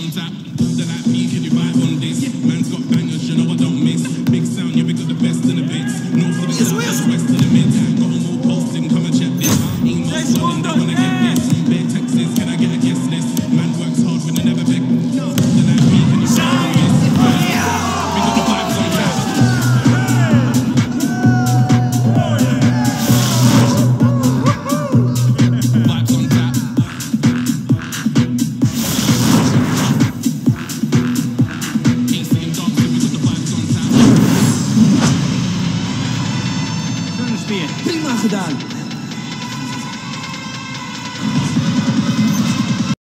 on tap. They're like me, can you vibe on this? Man's got bangers, you know I don't miss. Big sound, yeah, we got the best in the bits. North of the south, west of the mid. Got them all posting, come and check this. Emails rolling, don't wanna get this. Bare Texas, can I get a guest list? Man works hard when they never beg. They're like me, can you vibe on this? We got the vibes on tap. Vibes on tap. Easy and dancing, we got the vibes on tap. Prima gedaan.